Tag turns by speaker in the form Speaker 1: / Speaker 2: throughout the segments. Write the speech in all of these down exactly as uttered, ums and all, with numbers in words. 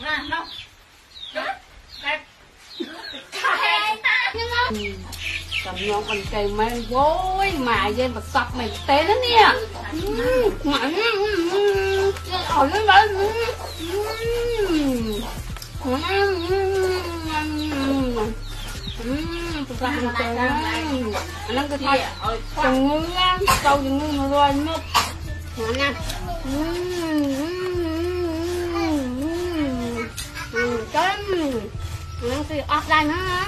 Speaker 1: cầm nhon con cây men vối mà dân vật sập mày té nó nè mà ở lên đó nó cái thôi chồng ngư nha câu chồng ngư mà rồi mất nha cái nó thì offline hả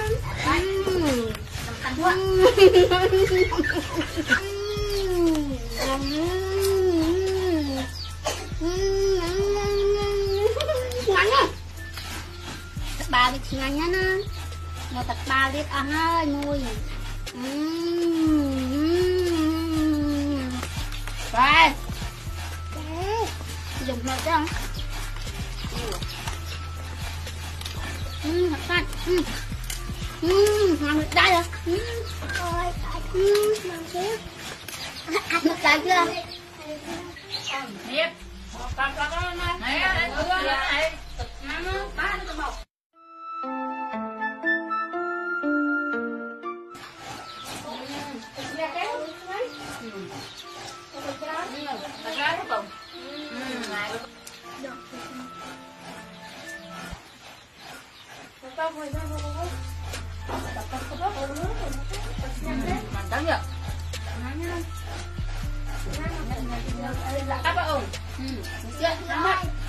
Speaker 1: ba biết ngắn nhá nó một tập ba biết ăn hơi mùi rồi dùng một chứ không thật phát ngon đây rồi rồi ngon chứ ăn được đây chưa biết con con con này này này nó ba nó một mantap ya apa om siap selamat